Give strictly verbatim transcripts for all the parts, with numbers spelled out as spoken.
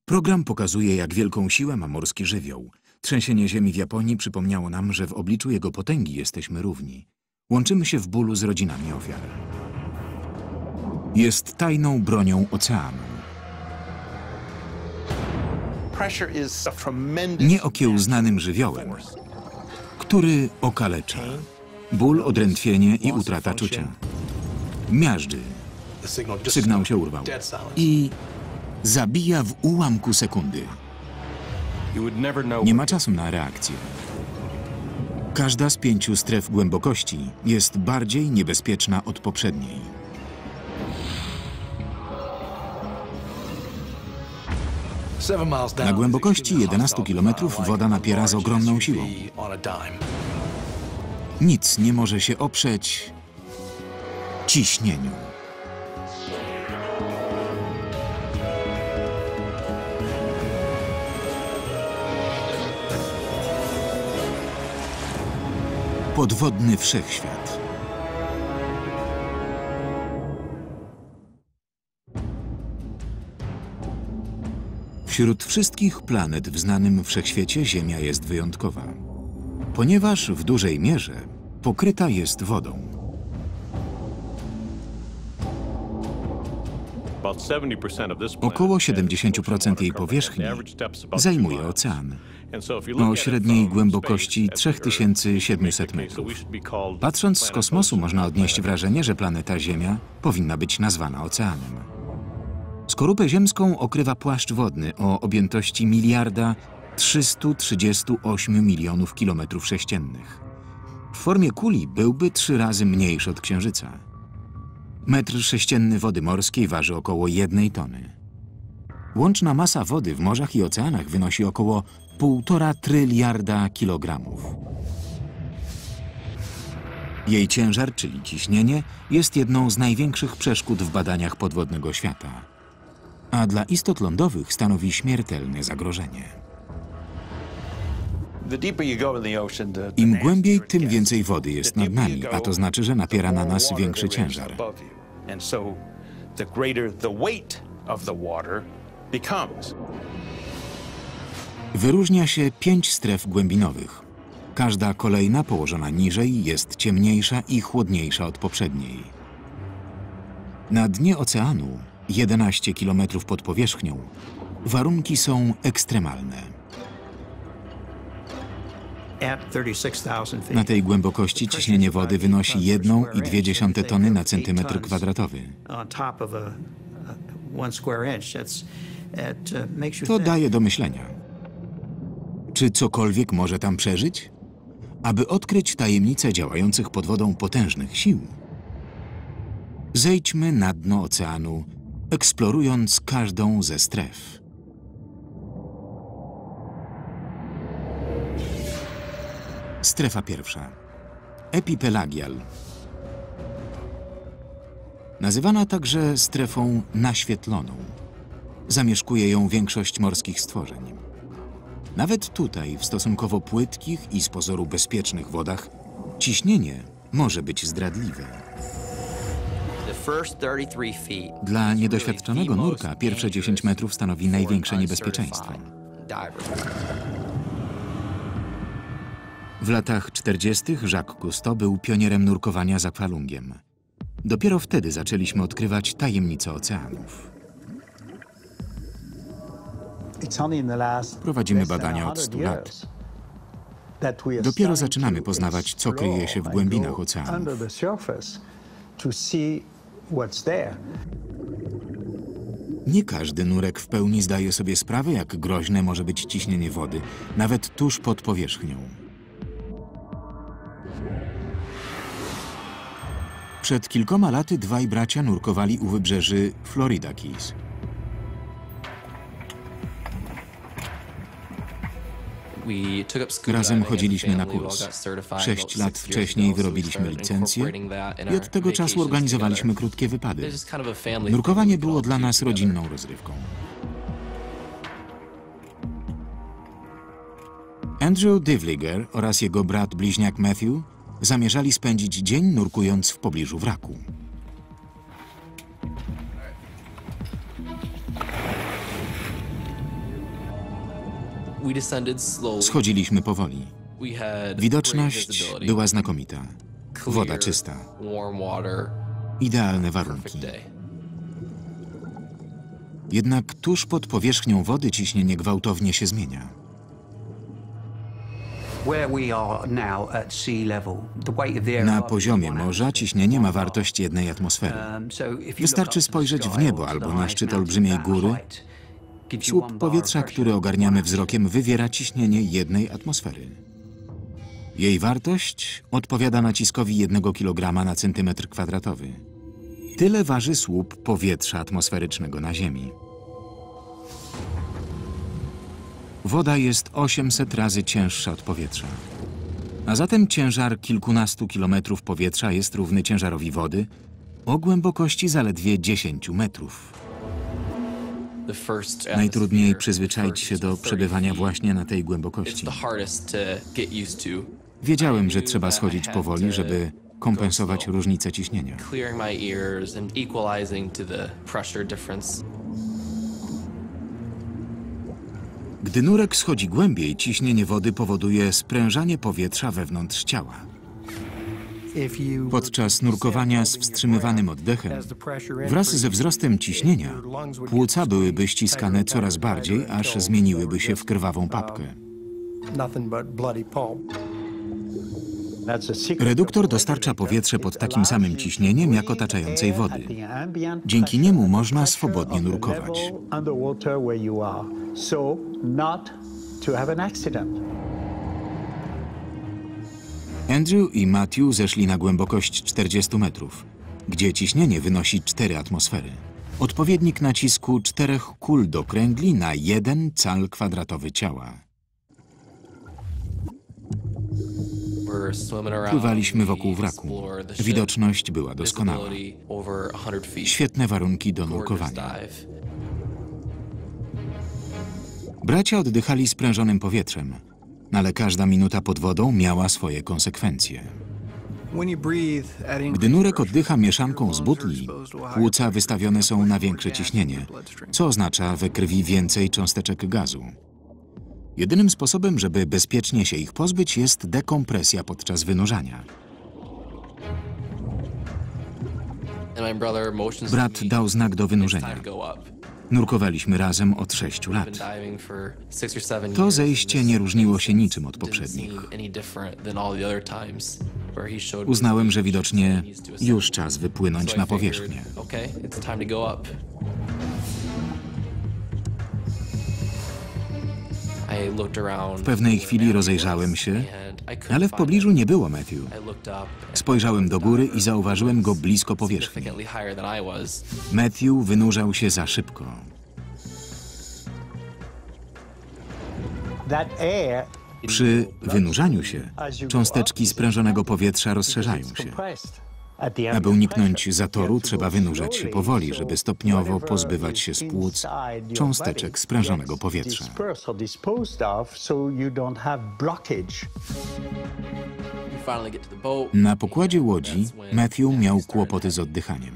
Program pokazuje, jak wielką siłę ma morski żywioł. Trzęsienie ziemi w Japonii przypomniało nam, że w obliczu jego potęgi jesteśmy równi. Łączymy się w bólu z rodzinami ofiar. Jest tajną bronią oceanu. Nieokiełznanym żywiołem, który okalecza. Ból, odrętwienie i utrata czucia. Miażdży. Sygnał się urwał. I zabija w ułamku sekundy. Nie ma czasu na reakcję. Każda z pięciu stref głębokości jest bardziej niebezpieczna od poprzedniej. Na głębokości jedenastu kilometrów woda napiera z ogromną siłą. Nic nie może się oprzeć ciśnieniu. Podwodny wszechświat. Wśród wszystkich planet w znanym wszechświecie Ziemia jest wyjątkowa, ponieważ w dużej mierze pokryta jest wodą. Około siedemdziesiąt procent jej powierzchni zajmuje ocean, o średniej głębokości trzy tysiące siedemset metrów. Patrząc z kosmosu można odnieść wrażenie, że planeta Ziemia powinna być nazwana oceanem. Skorupę ziemską okrywa płaszcz wodny o objętości miliarda trzystu trzydziestu ośmiu milionów kilometrów sześciennych. W formie kuli byłby trzy razy mniejszy od Księżyca. Metr sześcienny wody morskiej waży około jednej tony. Łączna masa wody w morzach i oceanach wynosi około półtora tryliarda kilogramów. Jej ciężar, czyli ciśnienie, jest jedną z największych przeszkód w badaniach podwodnego świata, a dla istot lądowych stanowi śmiertelne zagrożenie. Im głębiej, tym więcej wody jest nad nami, a to znaczy, że napiera na nas większy ciężar. Wyróżnia się pięć stref głębinowych. Każda kolejna położona niżej jest ciemniejsza i chłodniejsza od poprzedniej. Na dnie oceanu, jedenaście kilometrów pod powierzchnią, warunki są ekstremalne. Na tej głębokości ciśnienie wody wynosi jedną i dwie dziesiąte tony na centymetr kwadratowy. To daje do myślenia. Czy cokolwiek może tam przeżyć? Aby odkryć tajemnicę działających pod wodą potężnych sił, zejdźmy na dno oceanu, eksplorując każdą ze stref. Strefa pierwsza. Epipelagial. Nazywana także strefą naświetloną. Zamieszkuje ją większość morskich stworzeń. Nawet tutaj, w stosunkowo płytkich i z pozoru bezpiecznych wodach, ciśnienie może być zdradliwe. Dla niedoświadczonego nurka pierwsze dziesięć metrów stanowi największe niebezpieczeństwo. W latach czterdziestych Jacques Cousteau był pionierem nurkowania z akwalungiem. Dopiero wtedy zaczęliśmy odkrywać tajemnice oceanów. Prowadzimy badania od stu lat. Dopiero zaczynamy poznawać, co kryje się w głębinach oceanów. Nie każdy nurek w pełni zdaje sobie sprawę, jak groźne może być ciśnienie wody, nawet tuż pod powierzchnią. Przed kilkoma laty dwaj bracia nurkowali u wybrzeży Florida Keys. Razem chodziliśmy na kurs. Sześć lat wcześniej wyrobiliśmy licencję i od tego czasu organizowaliśmy krótkie wypady. Nurkowanie było dla nas rodzinną rozrywką. Andrew Divliger oraz jego brat bliźniak Matthew zamierzali spędzić dzień nurkując w pobliżu wraku. Schodziliśmy powoli. Widoczność była znakomita. Woda czysta. Idealne warunki. Jednak tuż pod powierzchnią wody ciśnienie gwałtownie się zmienia. Na poziomie morza ciśnienie ma wartość jednej atmosfery. Wystarczy spojrzeć w niebo albo na szczyt olbrzymiej góry. Słup powietrza, który ogarniamy wzrokiem, wywiera ciśnienie jednej atmosfery. Jej wartość odpowiada naciskowi jednego kilograma na centymetr kwadratowy. Tyle waży słup powietrza atmosferycznego na Ziemi. Woda jest osiemset razy cięższa od powietrza. A zatem ciężar kilkunastu kilometrów powietrza jest równy ciężarowi wody o głębokości zaledwie dziesięciu metrów. Najtrudniej przyzwyczaić się do przebywania właśnie na tej głębokości. Wiedziałem, że trzeba schodzić powoli, żeby kompensować różnicę ciśnienia. Gdy nurek schodzi głębiej, ciśnienie wody powoduje sprężanie powietrza wewnątrz ciała. Podczas nurkowania z wstrzymywanym oddechem, wraz ze wzrostem ciśnienia, płuca byłyby ściskane coraz bardziej, aż zmieniłyby się w krwawą papkę. Reduktor dostarcza powietrze pod takim samym ciśnieniem jak otaczającej wody. Dzięki niemu można swobodnie nurkować. Andrew i Matthew zeszli na głębokość czterdziestu metrów, gdzie ciśnienie wynosi cztery atmosfery. Odpowiednik nacisku czterech kul do kręgli na jeden cal kwadratowy ciała. Pływaliśmy wokół wraku. Widoczność była doskonała. Świetne warunki do nurkowania. Bracia oddychali sprężonym powietrzem, ale każda minuta pod wodą miała swoje konsekwencje. Gdy nurek oddycha mieszanką z butli, płuca wystawione są na większe ciśnienie, co oznacza we krwi więcej cząsteczek gazu. Jedynym sposobem, żeby bezpiecznie się ich pozbyć, jest dekompresja podczas wynurzania. Brat dał znak do wynurzenia. Nurkowaliśmy razem od sześciu lat. To zejście nie różniło się niczym od poprzednich. Uznałem, że widocznie już czas wypłynąć na powierzchnię. W pewnej chwili rozejrzałem się, ale w pobliżu nie było Matthew. Spojrzałem do góry i zauważyłem go blisko powierzchni. Matthew wynurzał się za szybko. Przy wynurzaniu się cząsteczki sprężonego powietrza rozszerzają się. Aby uniknąć zatoru, trzeba wynurzać się powoli, żeby stopniowo pozbywać się z płuc cząsteczek sprężonego powietrza. Na pokładzie łodzi Matthew miał kłopoty z oddychaniem.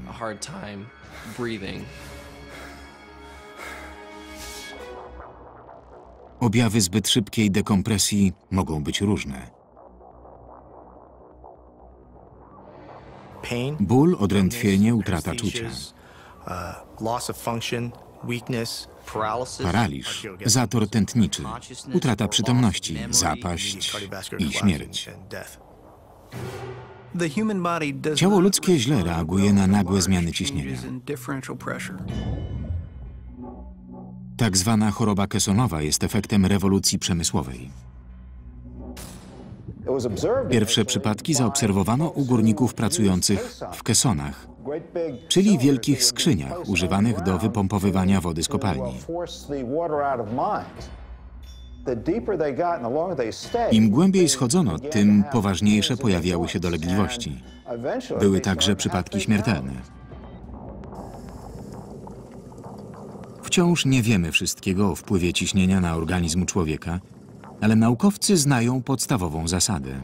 Objawy zbyt szybkiej dekompresji mogą być różne. Ból, odrętwienie, utrata czucia. Paraliż, zator tętniczy, utrata przytomności, zapaść i śmierć. Ciało ludzkie źle reaguje na nagłe zmiany ciśnienia. Tak zwana choroba kesonowa jest efektem rewolucji przemysłowej. Pierwsze przypadki zaobserwowano u górników pracujących w kesonach, czyli wielkich skrzyniach używanych do wypompowywania wody z kopalni. Im głębiej schodzono, tym poważniejsze pojawiały się dolegliwości. Były także przypadki śmiertelne. Wciąż nie wiemy wszystkiego o wpływie ciśnienia na organizm człowieka, ale naukowcy znają podstawową zasadę.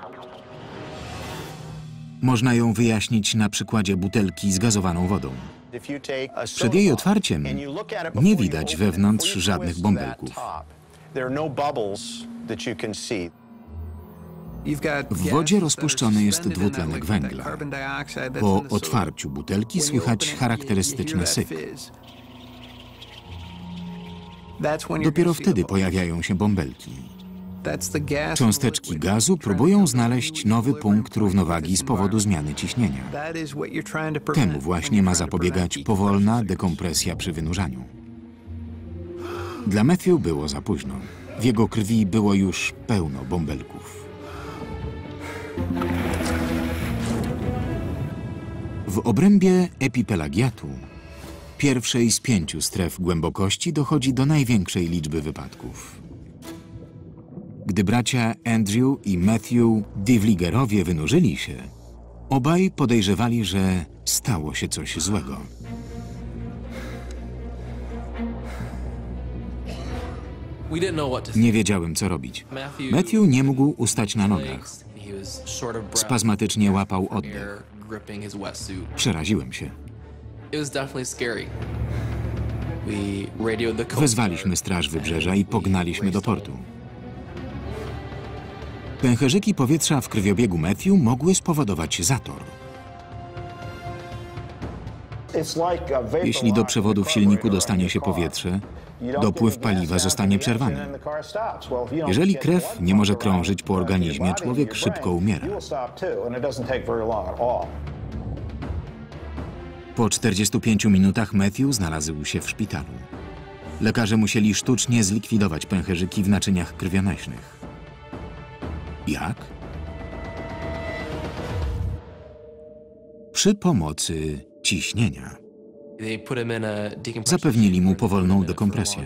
Można ją wyjaśnić na przykładzie butelki z gazowaną wodą. Przed jej otwarciem nie widać wewnątrz żadnych bąbelków. W wodzie rozpuszczony jest dwutlenek węgla. Po otwarciu butelki słychać charakterystyczny syk. Dopiero wtedy pojawiają się bąbelki. Cząsteczki gazu próbują znaleźć nowy punkt równowagi z powodu zmiany ciśnienia. Temu właśnie ma zapobiegać powolna dekompresja przy wynurzaniu. Dla Matthew było za późno. W jego krwi było już pełno bąbelków. W obrębie epipelagiatu, pierwszej z pięciu stref głębokości, dochodzi do największej liczby wypadków. Gdy bracia Andrew i Matthew Devligerowie wynurzyli się, obaj podejrzewali, że stało się coś złego. Nie wiedziałem, co robić. Matthew nie mógł ustać na nogach. Spazmatycznie łapał oddech. Przeraziłem się. Wezwaliśmy straż wybrzeża i pognaliśmy do portu. Pęcherzyki powietrza w krwiobiegu Matthew mogły spowodować zator. Jeśli do przewodu w silniku dostanie się powietrze, dopływ paliwa zostanie przerwany. Jeżeli krew nie może krążyć po organizmie, człowiek szybko umiera. Po czterdziestu pięciu minutach Matthew znalazł się w szpitalu. Lekarze musieli sztucznie zlikwidować pęcherzyki w naczyniach krwionośnych. Jak? Przy pomocy ciśnienia. Zapewnili mu powolną dekompresję.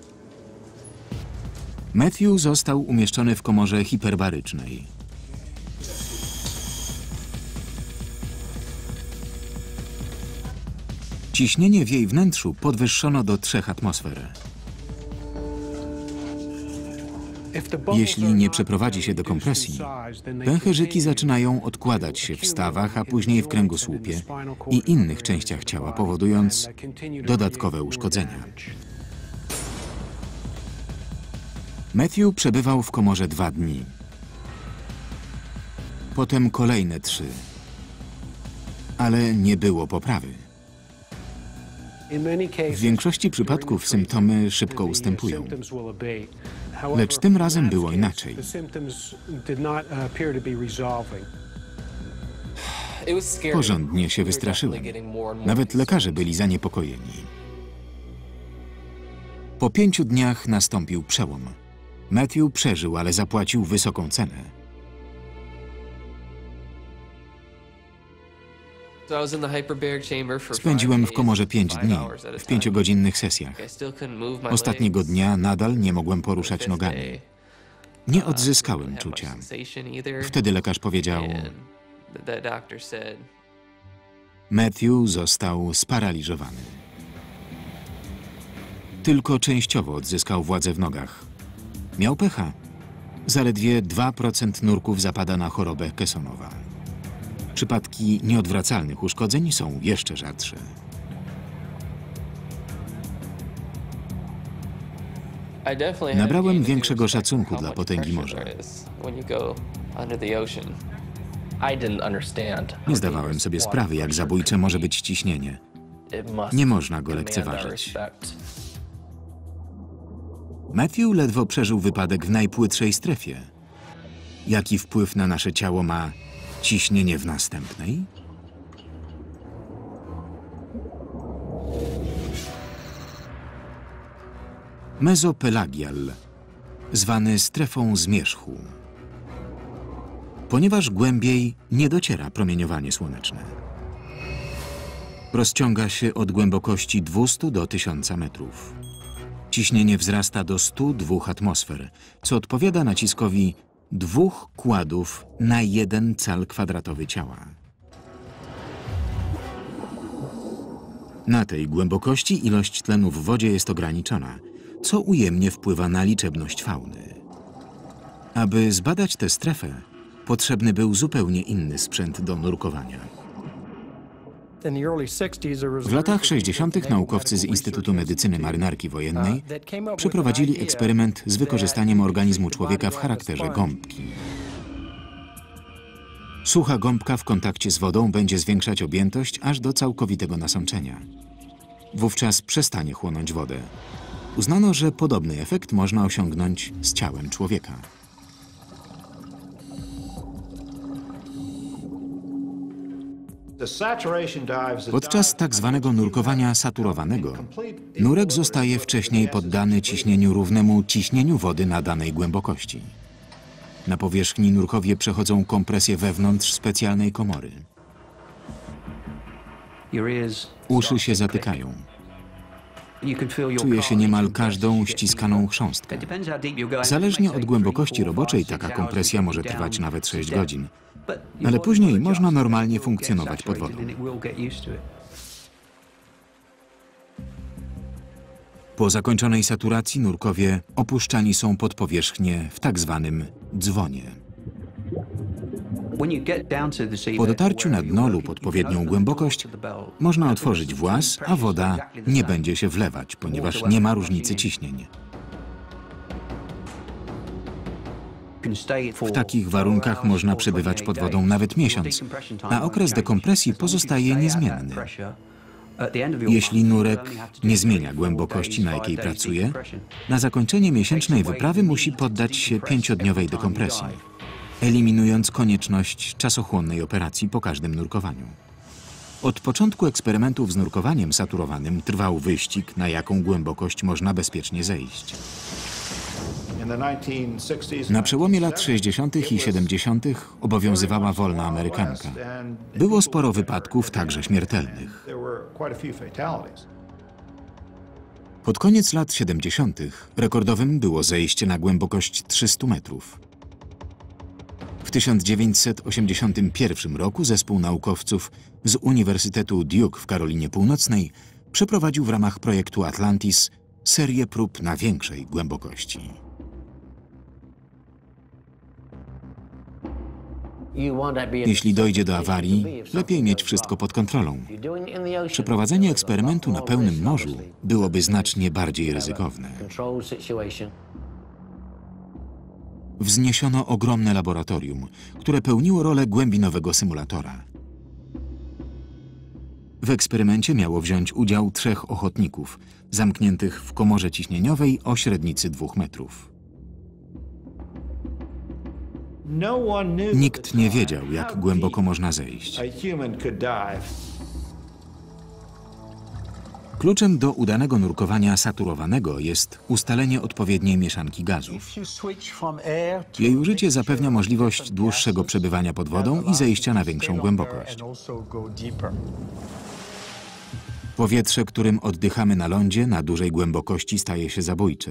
Matthew został umieszczony w komorze hiperbarycznej. Ciśnienie w jej wnętrzu podwyższono do trzech atmosfer. Jeśli nie przeprowadzi się dekompresji, pęcherzyki zaczynają odkładać się w stawach, a później w kręgosłupie i innych częściach ciała, powodując dodatkowe uszkodzenia. Matthew przebywał w komorze dwa dni. Potem kolejne trzy. Ale nie było poprawy. W większości przypadków symptomy szybko ustępują. Lecz tym razem było inaczej. Porządnie się wystraszyłem. Nawet lekarze byli zaniepokojeni. Po pięciu dniach nastąpił przełom. Matthew przeżył, ale zapłacił wysoką cenę. Spędziłem w komorze pięć dni, w pięciogodzinnych sesjach. Ostatniego dnia nadal nie mogłem poruszać nogami. Nie odzyskałem czucia. Wtedy lekarz powiedział: Matthew został sparaliżowany. Tylko częściowo odzyskał władzę w nogach. Miał pecha. Zaledwie dwa procent nurków zapada na chorobę Kessonowa. Przypadki nieodwracalnych uszkodzeń są jeszcze rzadsze. Nabrałem większego szacunku dla potęgi morza. Nie zdawałem sobie sprawy, jak zabójcze może być ciśnienie. Nie można go lekceważyć. Matthew ledwo przeżył wypadek w najpłytszej strefie. Jaki wpływ na nasze ciało ma ciśnienie w następnej? Mezopelagial, zwany strefą zmierzchu, ponieważ głębiej nie dociera promieniowanie słoneczne. Rozciąga się od głębokości dwustu do tysiąca metrów. Ciśnienie wzrasta do stu dwóch atmosfer, co odpowiada naciskowi dwóch kładów na jeden cal kwadratowy ciała. Na tej głębokości ilość tlenu w wodzie jest ograniczona, co ujemnie wpływa na liczebność fauny. Aby zbadać tę strefę, potrzebny był zupełnie inny sprzęt do nurkowania. W latach sześćdziesiątych naukowcy z Instytutu Medycyny Marynarki Wojennej przeprowadzili eksperyment z wykorzystaniem organizmu człowieka w charakterze gąbki. Sucha gąbka w kontakcie z wodą będzie zwiększać objętość aż do całkowitego nasączenia. Wówczas przestanie chłonąć wodę. Uznano, że podobny efekt można osiągnąć z ciałem człowieka. Podczas tak zwanego nurkowania saturowanego nurek zostaje wcześniej poddany ciśnieniu równemu ciśnieniu wody na danej głębokości. Na powierzchni nurkowie przechodzą kompresję wewnątrz specjalnej komory. Uszy się zatykają. Czuje się niemal każdą ściskaną chrząstkę. Zależnie od głębokości roboczej taka kompresja może trwać nawet sześć godzin. Ale później można normalnie funkcjonować pod wodą. Po zakończonej saturacji nurkowie opuszczani są pod powierzchnię w tak zwanym dzwonie. Po dotarciu na dno lub odpowiednią głębokość można otworzyć włas, a woda nie będzie się wlewać, ponieważ nie ma różnicy ciśnień. W takich warunkach można przebywać pod wodą nawet miesiąc, a okres dekompresji pozostaje niezmienny. Jeśli nurek nie zmienia głębokości, na jakiej pracuje, na zakończenie miesięcznej wyprawy musi poddać się pięciodniowej dekompresji, eliminując konieczność czasochłonnej operacji po każdym nurkowaniu. Od początku eksperymentów z nurkowaniem saturowanym trwał wyścig, na jaką głębokość można bezpiecznie zejść. Na przełomie lat sześćdziesiątych i siedemdziesiątych obowiązywała wolna amerykanka. Było sporo wypadków, także śmiertelnych. Pod koniec lat siedemdziesiątych rekordowym było zejście na głębokość trzystu metrów. W tysiąc dziewięćset osiemdziesiątym pierwszym roku zespół naukowców z Uniwersytetu Duke w Karolinie Północnej przeprowadził w ramach projektu Atlantis serię prób na większej głębokości. Jeśli dojdzie do awarii, lepiej mieć wszystko pod kontrolą. Przeprowadzenie eksperymentu na pełnym morzu byłoby znacznie bardziej ryzykowne. Wzniesiono ogromne laboratorium, które pełniło rolę głębinowego symulatora. W eksperymencie miało wziąć udział trzech ochotników, zamkniętych w komorze ciśnieniowej o średnicy dwóch metrów. Nikt nie wiedział, jak głęboko można zejść. Kluczem do udanego nurkowania saturowanego jest ustalenie odpowiedniej mieszanki gazów. Jej użycie zapewnia możliwość dłuższego przebywania pod wodą i zejścia na większą głębokość. Powietrze, którym oddychamy na lądzie, na dużej głębokości staje się zabójcze.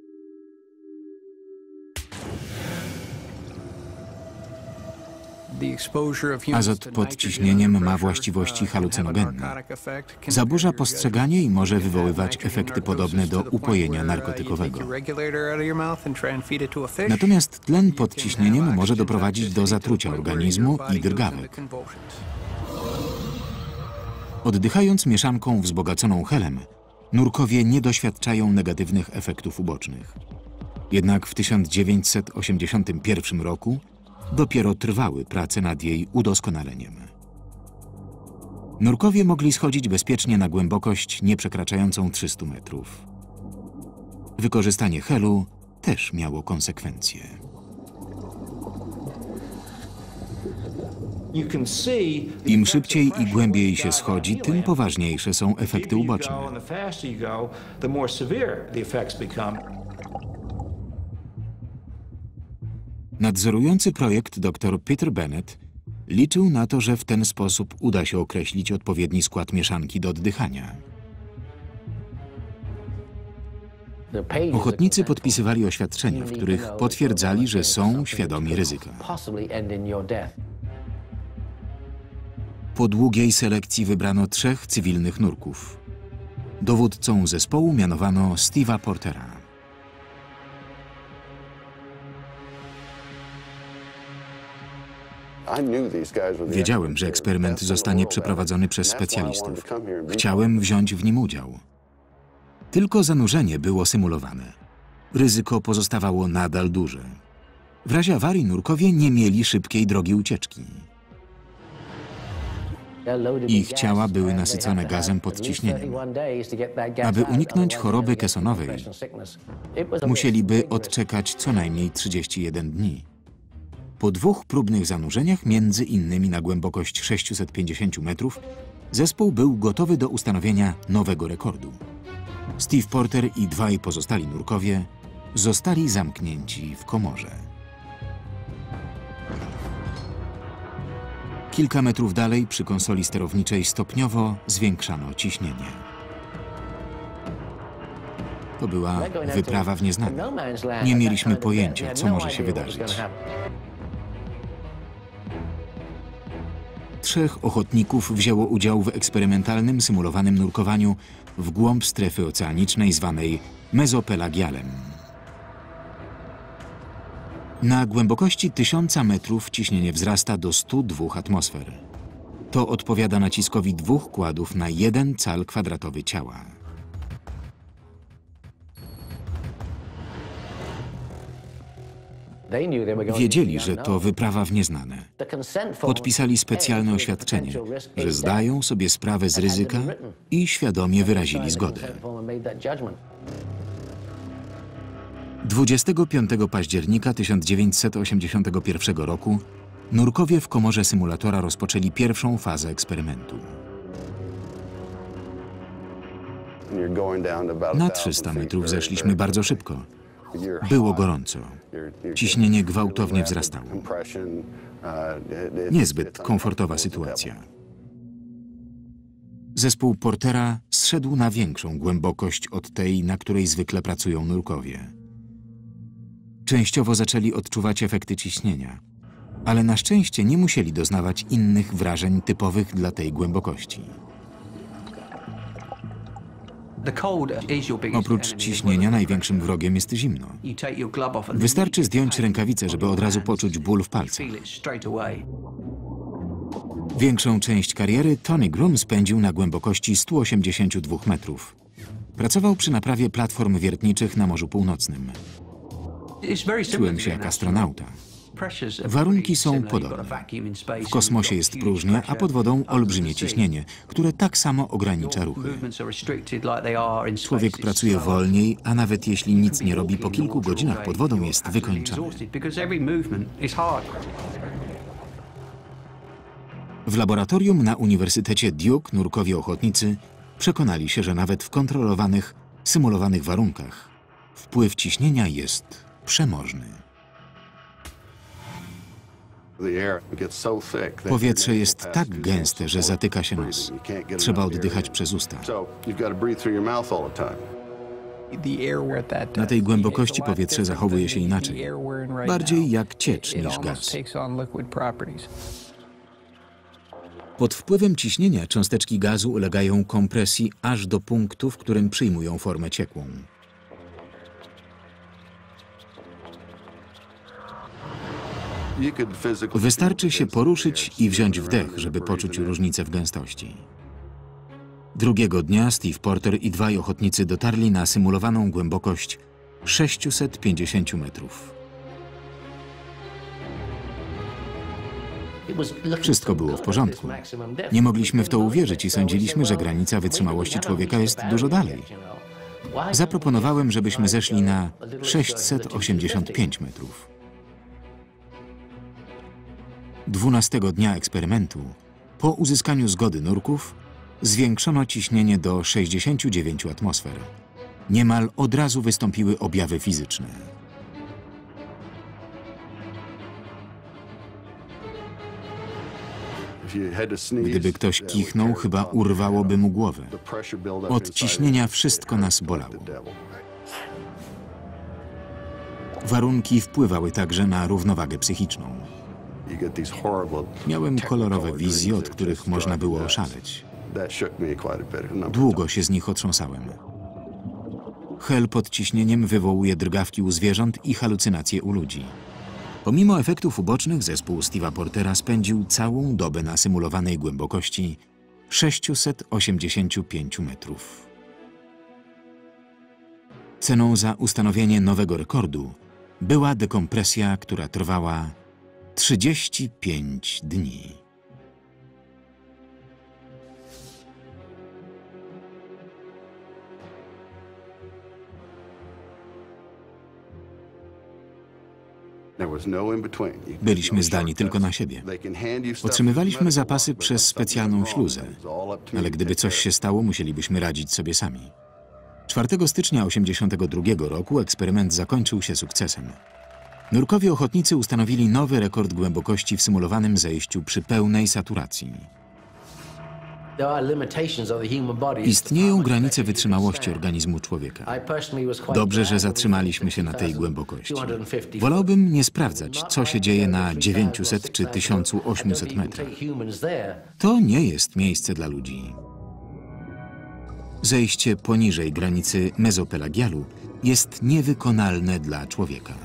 Azot pod ciśnieniem ma właściwości halucynogenne. Zaburza postrzeganie i może wywoływać efekty podobne do upojenia narkotykowego. Natomiast tlen pod ciśnieniem może doprowadzić do zatrucia organizmu i drgawek. Oddychając mieszanką wzbogaconą helem, nurkowie nie doświadczają negatywnych efektów ubocznych. Jednak w tysiąc dziewięćset osiemdziesiątym pierwszym roku dopiero trwały prace nad jej udoskonaleniem. Nurkowie mogli schodzić bezpiecznie na głębokość nieprzekraczającą trzystu metrów. Wykorzystanie helu też miało konsekwencje. Im szybciej i głębiej się schodzi, tym poważniejsze są efekty uboczne. Nadzorujący projekt dr Peter Bennett liczył na to, że w ten sposób uda się określić odpowiedni skład mieszanki do oddychania. Ochotnicy podpisywali oświadczenia, w których potwierdzali, że są świadomi ryzyka. Po długiej selekcji wybrano trzech cywilnych nurków. Dowódcą zespołu mianowano Steve'a Portera. Wiedziałem, że eksperyment zostanie przeprowadzony przez specjalistów. Chciałem wziąć w nim udział. Tylko zanurzenie było symulowane. Ryzyko pozostawało nadal duże. W razie awarii nurkowie nie mieli szybkiej drogi ucieczki. Ich ciała były nasycone gazem pod ciśnieniem. Aby uniknąć choroby kesonowej, musieliby odczekać co najmniej trzydzieści jeden dni. Po dwóch próbnych zanurzeniach, między innymi na głębokość sześciuset pięćdziesięciu metrów, zespół był gotowy do ustanowienia nowego rekordu. Steve Porter i dwaj pozostali nurkowie zostali zamknięci w komorze. Kilka metrów dalej przy konsoli sterowniczej stopniowo zwiększano ciśnienie. To była wyprawa w nieznane. Nie mieliśmy pojęcia, co może się wydarzyć. Trzech ochotników wzięło udział w eksperymentalnym, symulowanym nurkowaniu w głąb strefy oceanicznej zwanej mezopelagialem. Na głębokości tysiąca metrów ciśnienie wzrasta do stu dwóch atmosfer. To odpowiada naciskowi dwóch kładów na jeden cal kwadratowy ciała. Wiedzieli, że to wyprawa w nieznane. Podpisali specjalne oświadczenie, że zdają sobie sprawę z ryzyka i świadomie wyrazili zgodę. dwudziestego piątego października tysiąc dziewięćset osiemdziesiątego pierwszego roku nurkowie w komorze symulatora rozpoczęli pierwszą fazę eksperymentu. Na trzysta metrów zeszliśmy bardzo szybko. Było gorąco. Ciśnienie gwałtownie wzrastało. Niezbyt komfortowa sytuacja. Zespół Portera zszedł na większą głębokość od tej, na której zwykle pracują nurkowie. Częściowo zaczęli odczuwać efekty ciśnienia, ale na szczęście nie musieli doznawać innych wrażeń typowych dla tej głębokości. Oprócz ciśnienia największym wrogiem jest zimno. Wystarczy zdjąć rękawice, żeby od razu poczuć ból w palcach. Większą część kariery Tony Groom spędził na głębokości stu osiemdziesięciu dwóch metrów. Pracował przy naprawie platform wiertniczych na Morzu Północnym. Czułem się jak astronauta. Warunki są podobne. W kosmosie jest próżnia, a pod wodą olbrzymie ciśnienie, które tak samo ogranicza ruchy. Człowiek pracuje wolniej, a nawet jeśli nic nie robi, po kilku godzinach pod wodą jest wykończony. W laboratorium na Uniwersytecie Duke nurkowie ochotnicy przekonali się, że nawet w kontrolowanych, symulowanych warunkach wpływ ciśnienia jest przemożny. Powietrze jest tak gęste, że zatyka się nos. Trzeba oddychać przez usta. Na tej głębokości powietrze zachowuje się inaczej. Bardziej jak ciecz niż gaz. Pod wpływem ciśnienia cząsteczki gazu ulegają kompresji aż do punktu, w którym przyjmują formę ciekłą. Wystarczy się poruszyć i wziąć wdech, żeby poczuć różnicę w gęstości. Drugiego dnia Steve Porter i dwaj ochotnicy dotarli na symulowaną głębokość sześciuset pięćdziesięciu metrów. Wszystko było w porządku. Nie mogliśmy w to uwierzyć i sądziliśmy, że granica wytrzymałości człowieka jest dużo dalej. Zaproponowałem, żebyśmy zeszli na sześćset osiemdziesiąt pięć metrów. Dwunastego dnia eksperymentu, po uzyskaniu zgody nurków, zwiększono ciśnienie do sześćdziesięciu dziewięciu atmosfer. Niemal od razu wystąpiły objawy fizyczne. Gdyby ktoś kichnął, chyba urwałoby mu głowę. Od ciśnienia wszystko nas bolało. Warunki wpływały także na równowagę psychiczną. Miałem kolorowe wizje, od których można było oszaleć. Długo się z nich otrząsałem. Hel pod ciśnieniem wywołuje drgawki u zwierząt i halucynacje u ludzi. Pomimo efektów ubocznych zespół Steve'a Portera spędził całą dobę na symulowanej głębokości sześćset osiemdziesiąt pięć metrów. Ceną za ustanowienie nowego rekordu była dekompresja, która trwała trzydzieści pięć dni. Byliśmy zdani tylko na siebie. Otrzymywaliśmy zapasy przez specjalną śluzę, ale gdyby coś się stało, musielibyśmy radzić sobie sami. czwartego stycznia tysiąc dziewięćset osiemdziesiątego drugiego roku eksperyment zakończył się sukcesem. Nurkowie ochotnicy ustanowili nowy rekord głębokości w symulowanym zejściu przy pełnej saturacji. Istnieją granice wytrzymałości organizmu człowieka. Dobrze, że zatrzymaliśmy się na tej głębokości. Wolałbym nie sprawdzać, co się dzieje na dziewięciuset czy tysiącu osiemset metrach. To nie jest miejsce dla ludzi. Zejście poniżej granicy mezopelagialu jest niewykonalne dla człowieka.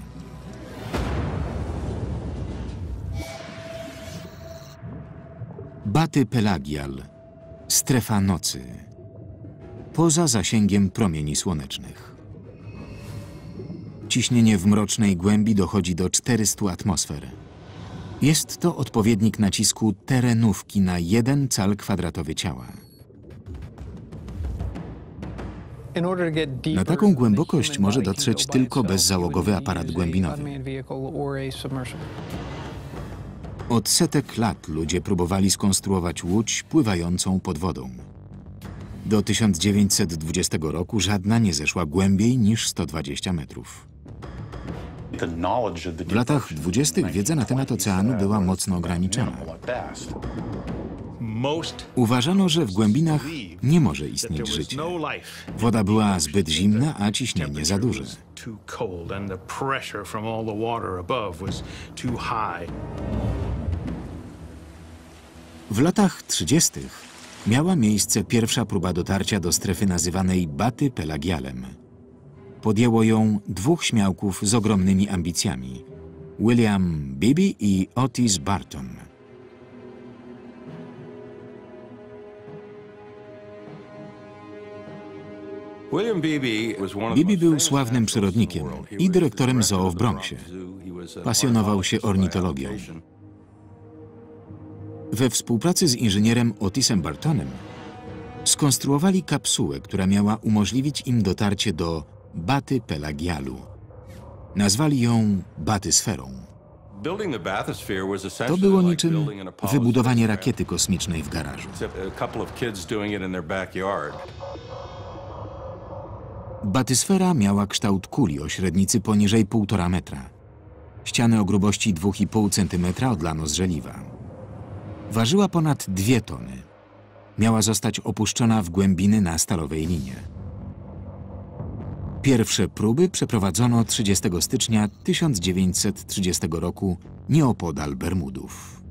Baty pelagial. Strefa nocy. Poza zasięgiem promieni słonecznych. Ciśnienie w mrocznej głębi dochodzi do czterystu atmosfer. Jest to odpowiednik nacisku terenówki na jeden cal kwadratowy ciała. Na taką głębokość może dotrzeć tylko bezzałogowy aparat głębinowy. Od setek lat ludzie próbowali skonstruować łódź pływającą pod wodą. Do tysiąc dziewięćset dwudziestego roku żadna nie zeszła głębiej niż sto dwadzieścia metrów. W latach dwudziestych wiedza na temat oceanu była mocno ograniczona. Uważano, że w głębinach nie może istnieć życie. Woda była zbyt zimna, a ciśnienie za duże. W latach trzydziestych miała miejsce pierwsza próba dotarcia do strefy nazywanej Baty Pelagialem. Podjęło ją dwóch śmiałków z ogromnymi ambicjami – William Beebe i Otis Barton. Beebe był sławnym przyrodnikiem i dyrektorem zoo w Bronxie. Pasjonował się ornitologią. We współpracy z inżynierem Otisem Bartonem skonstruowali kapsułę, która miała umożliwić im dotarcie do Baty Pelagialu. Nazwali ją batysferą. To było niczym wybudowanie rakiety kosmicznej w garażu. Batysfera miała kształt kuli o średnicy poniżej półtora metra. Ściany o grubości dwa i pół centymetra odlano z żeliwa. Ważyła ponad dwie tony. Miała zostać opuszczona w głębiny na stalowej linie. Pierwsze próby przeprowadzono trzydziestego stycznia tysiąc dziewięćset trzydziestego roku nieopodal Bermudów.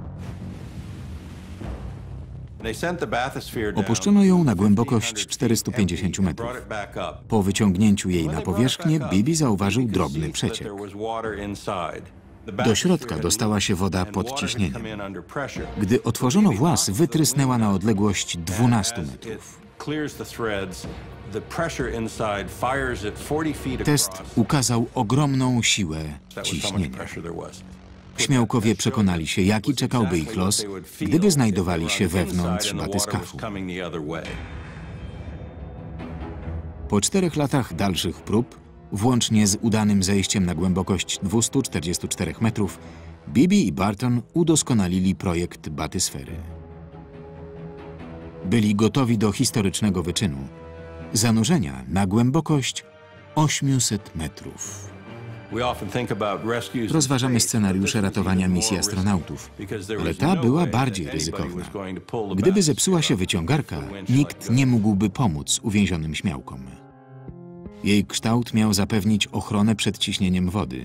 Opuszczono ją na głębokość czterystu pięćdziesięciu metrów. Po wyciągnięciu jej na powierzchnię Beebe zauważył drobny przeciek. Do środka dostała się woda pod ciśnieniem. Gdy otworzono włas, wytrysnęła na odległość dwunastu metrów. Test ukazał ogromną siłę ciśnienia. Śmiałkowie przekonali się, jaki czekałby ich los, gdyby znajdowali się wewnątrz batyskafu. Po czterech latach dalszych prób, włącznie z udanym zejściem na głębokość dwustu czterdziestu czterech metrów, Beebe i Barton udoskonalili projekt batysfery. Byli gotowi do historycznego wyczynu – zanurzenia na głębokość osiemset metrów. Rozważamy scenariusze ratowania misji astronautów, ale ta była bardziej ryzykowna. Gdyby zepsuła się wyciągarka, nikt nie mógłby pomóc uwięzionym śmiałkom. Jej kształt miał zapewnić ochronę przed ciśnieniem wody.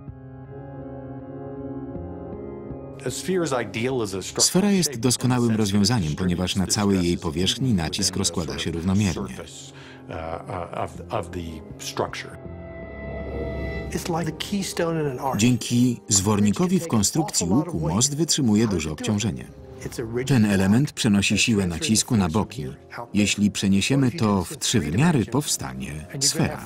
Sfera jest doskonałym rozwiązaniem, ponieważ na całej jej powierzchni nacisk rozkłada się równomiernie. Dzięki zwornikowi w konstrukcji łuku most wytrzymuje duże obciążenie. Ten element przenosi siłę nacisku na boki. Jeśli przeniesiemy to w trzy wymiary, powstanie sfera.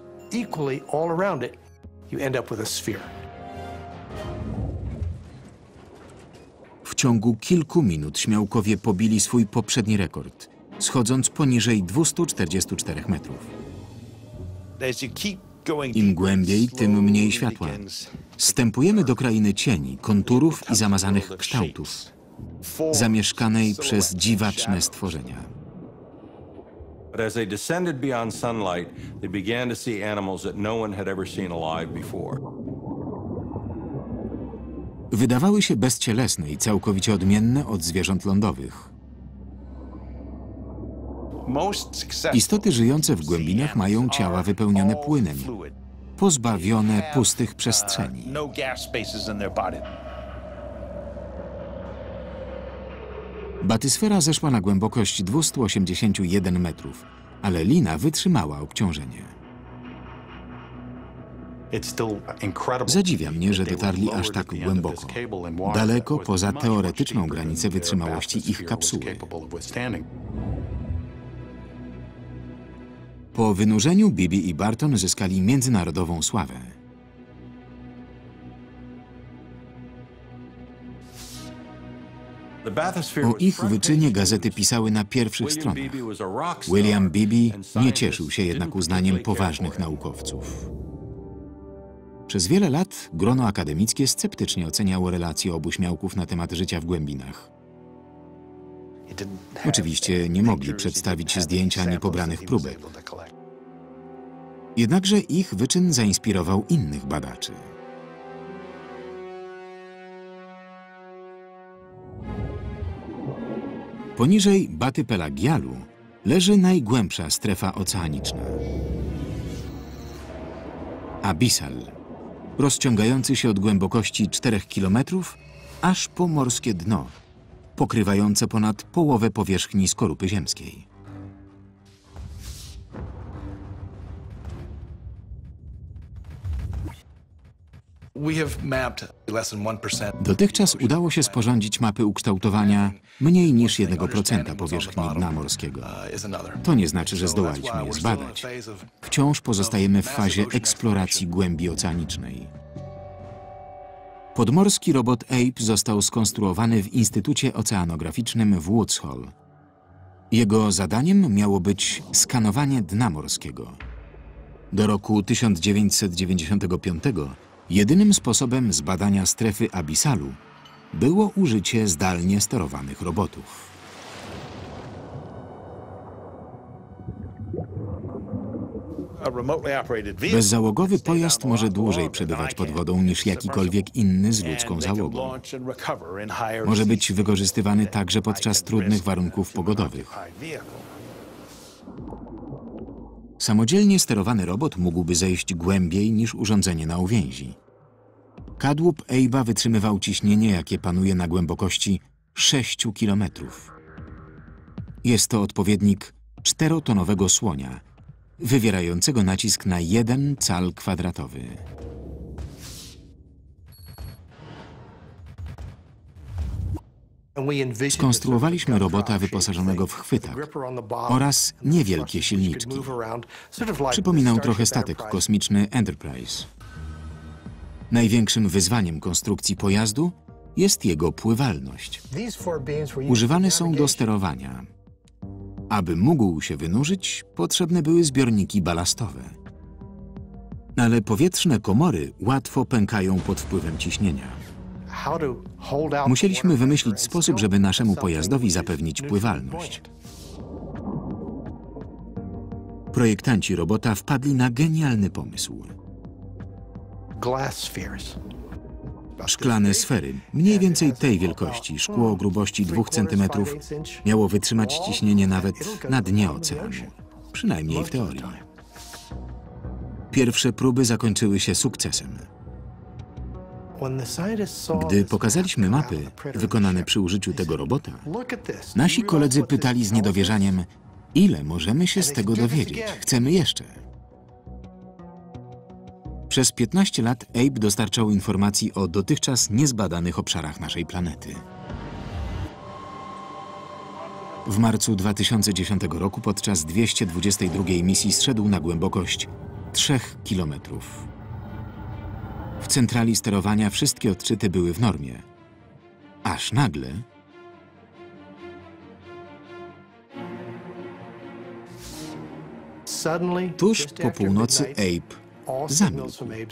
W ciągu kilku minut śmiałkowie pobili swój poprzedni rekord, schodząc poniżej dwustu czterdziestu czterech metrów. Im głębiej, tym mniej światła. Wstępujemy do krainy cieni, konturów i zamazanych kształtów, zamieszkanej przez dziwaczne stworzenia. Wydawały się bezcielesne i całkowicie odmienne od zwierząt lądowych. Istoty żyjące w głębinach mają ciała wypełnione płynem, pozbawione pustych przestrzeni. Batysfera zeszła na głębokość dwieście osiemdziesiąt jeden metrów, ale lina wytrzymała obciążenie. Zadziwia mnie, że dotarli aż tak głęboko, daleko poza teoretyczną granicę wytrzymałości ich kapsuły. Po wynurzeniu Beebe i Barton zyskali międzynarodową sławę. O ich wyczynie gazety pisały na pierwszych stronach. William Beebe nie cieszył się jednak uznaniem poważnych naukowców. Przez wiele lat grono akademickie sceptycznie oceniało relacje obu śmiałków na temat życia w głębinach. Oczywiście nie mogli przedstawić zdjęć ani pobranych próbek. Jednakże ich wyczyn zainspirował innych badaczy. Poniżej Baty Pelagialu leży najgłębsza strefa oceaniczna. Abyssal, rozciągający się od głębokości czterech kilometrów aż po morskie dno, pokrywające ponad połowę powierzchni skorupy ziemskiej. Dotychczas udało się sporządzić mapy ukształtowania mniej niż jednego procenta powierzchni dna morskiego. To nie znaczy, że zdołaliśmy je zbadać. Wciąż pozostajemy w fazie eksploracji głębi oceanicznej. Podmorski robot Ape został skonstruowany w Instytucie Oceanograficznym w Woods Hole. Jego zadaniem miało być skanowanie dna morskiego. Do roku tysiąc dziewięćset dziewięćdziesiątego piątego jedynym sposobem zbadania strefy abissalu było użycie zdalnie sterowanych robotów. Bezzałogowy pojazd może dłużej przebywać pod wodą niż jakikolwiek inny z ludzką załogą. Może być wykorzystywany także podczas trudnych warunków pogodowych. Samodzielnie sterowany robot mógłby zejść głębiej niż urządzenie na uwięzi. Kadłub Abe'a wytrzymywał ciśnienie, jakie panuje na głębokości sześciu kilometrów. Jest to odpowiednik czterotonowego słonia, wywierającego nacisk na jeden cal kwadratowy. Skonstruowaliśmy robota wyposażonego w chwytak oraz niewielkie silniczki. Przypominał trochę statek kosmiczny Enterprise. Największym wyzwaniem konstrukcji pojazdu jest jego pływalność. Używane są do sterowania. Aby mógł się wynurzyć, potrzebne były zbiorniki balastowe. Ale powietrzne komory łatwo pękają pod wpływem ciśnienia. Musieliśmy wymyślić sposób, żeby naszemu pojazdowi zapewnić pływalność. Projektanci robota wpadli na genialny pomysł. Szklane sfery, mniej więcej tej wielkości, szkło o grubości dwóch centymetrów, miało wytrzymać ciśnienie nawet na dnie oceanu, przynajmniej w teorii. Pierwsze próby zakończyły się sukcesem. Gdy pokazaliśmy mapy wykonane przy użyciu tego robota, nasi koledzy pytali z niedowierzaniem, ile możemy się z tego dowiedzieć, chcemy jeszcze. Przez piętnaście lat Abe dostarczał informacji o dotychczas niezbadanych obszarach naszej planety. W marcu dwa tysiące dziesiątego roku podczas dwieście dwudziestej drugiej misji zszedł na głębokość trzech kilometrów. W centrali sterowania wszystkie odczyty były w normie. Aż nagle tuż po północy Abe zamilkł.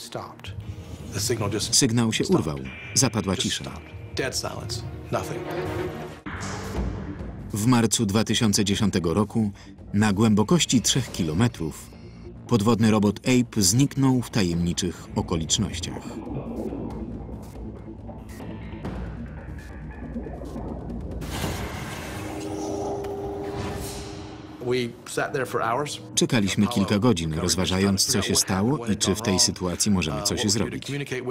Sygnał się urwał. Zapadła cisza. W marcu dwa tysiące dziesiątego roku na głębokości trzech kilometrów podwodny robot Abe zniknął w tajemniczych okolicznościach. Czekaliśmy kilka godzin, rozważając, co się stało i czy w tej sytuacji możemy coś zrobić.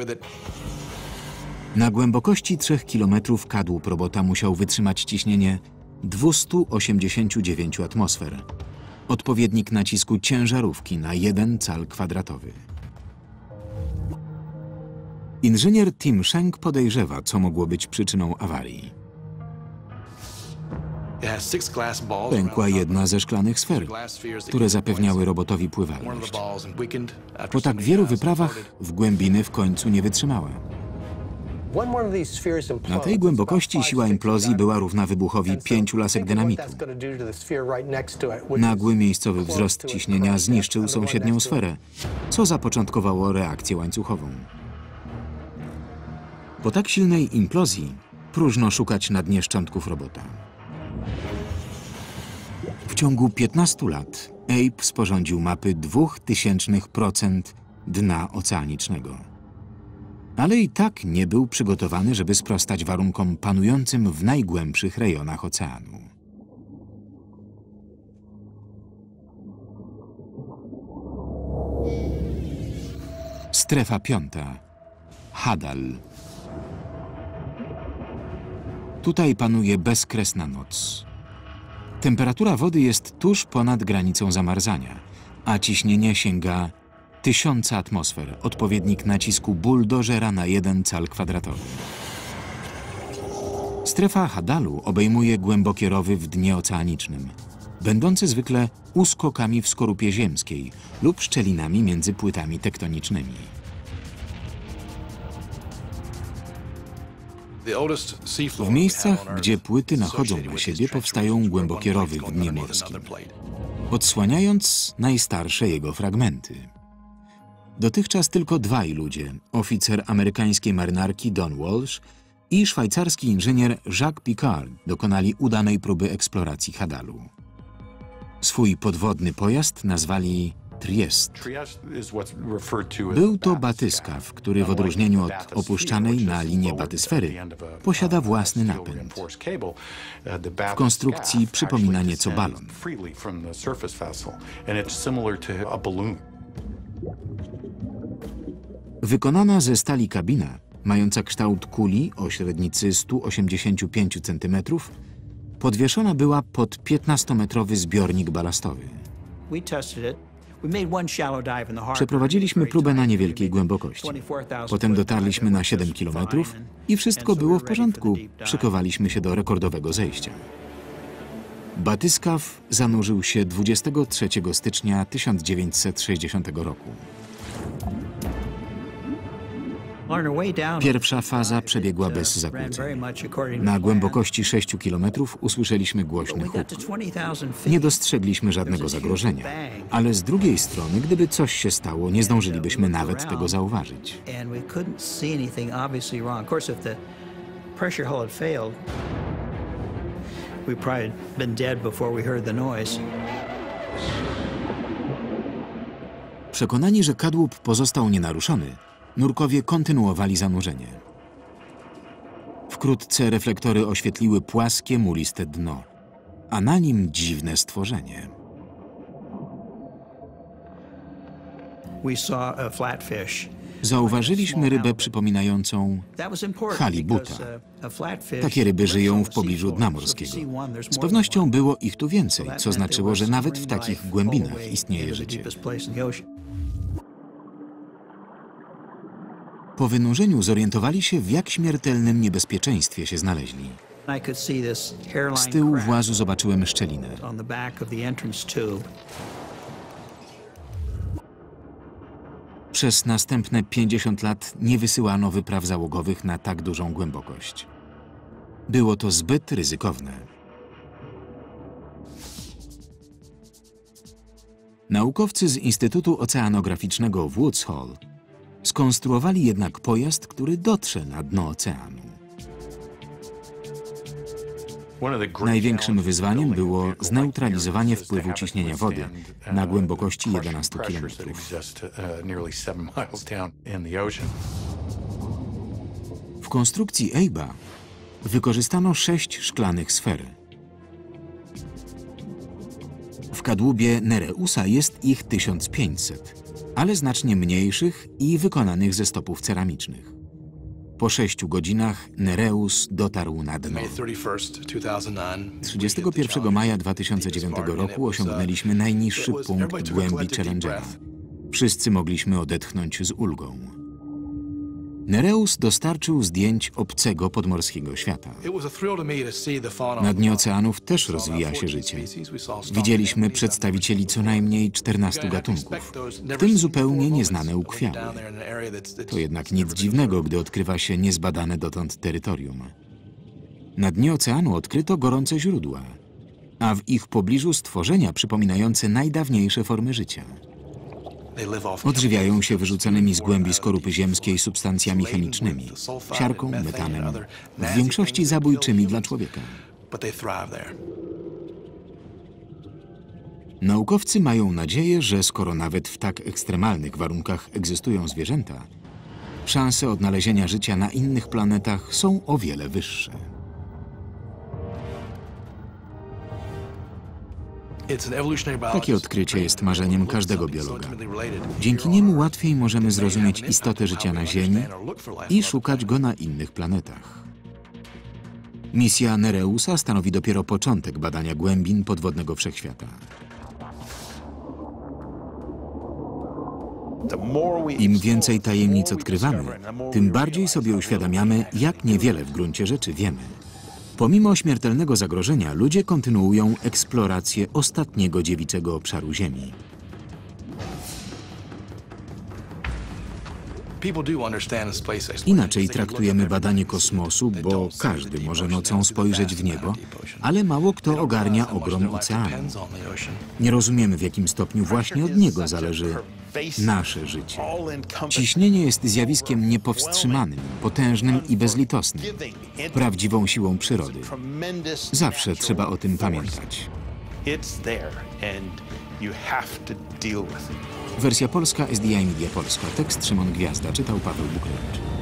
Na głębokości trzech kilometrów kadłub robota musiał wytrzymać ciśnienie dwieście osiemdziesiąt dziewięć atmosfer. Odpowiednik nacisku ciężarówki na jeden cal kwadratowy. Inżynier Tim Schenk podejrzewa, co mogło być przyczyną awarii. Pękła jedna ze szklanych sfer, które zapewniały robotowi pływalność. Po tak wielu wyprawach w głębiny w końcu nie wytrzymała. Na tej głębokości siła implozji była równa wybuchowi pięciu lasek dynamitu. Nagły miejscowy wzrost ciśnienia zniszczył sąsiednią sferę, co zapoczątkowało reakcję łańcuchową. Po tak silnej implozji próżno szukać na dnie szczątków robota. W ciągu piętnastu lat Abe sporządził mapy dwóch tysięcznych procent dna oceanicznego. Ale i tak nie był przygotowany, żeby sprostać warunkom panującym w najgłębszych rejonach oceanu. Strefa piąta. Hadal. Tutaj panuje bezkresna noc. Temperatura wody jest tuż ponad granicą zamarzania, a ciśnienie sięga tysiąca atmosfer, odpowiednik nacisku buldożera na jeden cal kwadratowy. Strefa Hadalu obejmuje głębokie rowy w dnie oceanicznym, będące zwykle uskokami w skorupie ziemskiej lub szczelinami między płytami tektonicznymi. W miejscach, gdzie płyty nachodzą na siebie, powstają głębokie rowy w dnie morskim, odsłaniając najstarsze jego fragmenty. Dotychczas tylko dwaj ludzie, oficer amerykańskiej marynarki Don Walsh i szwajcarski inżynier Jacques Piccard, dokonali udanej próby eksploracji Hadalu. Swój podwodny pojazd nazwali Trieste. Był to batyskaw, który w odróżnieniu od opuszczanej na linię batysfery posiada własny napęd. W konstrukcji przypomina nieco balon. Wykonana ze stali kabina, mająca kształt kuli o średnicy stu osiemdziesięciu pięciu centymetrów, podwieszona była pod piętnastometrowy zbiornik balastowy. Przeprowadziliśmy próbę na niewielkiej głębokości. Potem dotarliśmy na siedem kilometrów i wszystko było w porządku. Szykowaliśmy się do rekordowego zejścia. Batyskaw zanurzył się dwudziestego trzeciego stycznia tysiąc dziewięćset sześćdziesiątego roku. Pierwsza faza przebiegła bez zakłóceń. Na głębokości sześciu kilometrów usłyszeliśmy głośny huk. Nie dostrzegliśmy żadnego zagrożenia, ale z drugiej strony, gdyby coś się stało, nie zdążylibyśmy nawet tego zauważyć. Przekonani, że kadłub pozostał nienaruszony, nurkowie kontynuowali zanurzenie. Wkrótce reflektory oświetliły płaskie, muliste dno, a na nim dziwne stworzenie. Zauważyliśmy rybę przypominającą halibuta. Takie ryby żyją w pobliżu dna morskiego. Z pewnością było ich tu więcej, co znaczyło, że nawet w takich głębinach istnieje życie. Po wynurzeniu zorientowali się, w jak śmiertelnym niebezpieczeństwie się znaleźli. Z tyłu włazu zobaczyłem szczelinę. Przez następne pięćdziesiąt lat nie wysyłano wypraw załogowych na tak dużą głębokość. Było to zbyt ryzykowne. Naukowcy z Instytutu Oceanograficznego w Woods Hole skonstruowali jednak pojazd, który dotrze na dno oceanu. Największym wyzwaniem było zneutralizowanie wpływu ciśnienia wody na głębokości jedenastu kilometrów. W konstrukcji Abe'a wykorzystano sześć szklanych sfer. W kadłubie Nereusa jest ich tysiąc pięćset, ale znacznie mniejszych i wykonanych ze stopów ceramicznych. Po sześciu godzinach Nereus dotarł na dno. trzydziestego pierwszego maja dwa tysiące dziewiątego roku osiągnęliśmy najniższy punkt głębi Challengera. Wszyscy mogliśmy odetchnąć z ulgą. Nereus dostarczył zdjęć obcego podmorskiego świata. Na dnie oceanów też rozwija się życie. Widzieliśmy przedstawicieli co najmniej czternastu gatunków, w tym zupełnie nieznane ukwiały. To jednak nic dziwnego, gdy odkrywa się niezbadane dotąd terytorium. Na dnie oceanu odkryto gorące źródła, a w ich pobliżu stworzenia przypominające najdawniejsze formy życia. Odżywiają się wyrzucanymi z głębi skorupy ziemskiej substancjami chemicznymi, siarką, metanem, w większości zabójczymi dla człowieka. Naukowcy mają nadzieję, że skoro nawet w tak ekstremalnych warunkach egzystują zwierzęta, szanse odnalezienia życia na innych planetach są o wiele wyższe. Takie odkrycie jest marzeniem każdego biologa. Dzięki niemu łatwiej możemy zrozumieć istotę życia na Ziemi i szukać go na innych planetach. Misja Nereusa stanowi dopiero początek badania głębin podwodnego wszechświata. Im więcej tajemnic odkrywamy, tym bardziej sobie uświadamiamy, jak niewiele w gruncie rzeczy wiemy. Pomimo śmiertelnego zagrożenia, ludzie kontynuują eksplorację ostatniego dziewiczego obszaru Ziemi. Inaczej traktujemy badanie kosmosu, bo każdy może nocą spojrzeć w niebo, ale mało kto ogarnia ogrom oceanu. Nie rozumiemy, w jakim stopniu właśnie od niego zależy nasze życie. Ciśnienie jest zjawiskiem niepowstrzymanym, potężnym i bezlitosnym, prawdziwą siłą przyrody. Zawsze trzeba o tym pamiętać. Wersja polska S D I Media Polska. Tekst Szymon Gwiazda. Czytał Paweł Bukrowicz.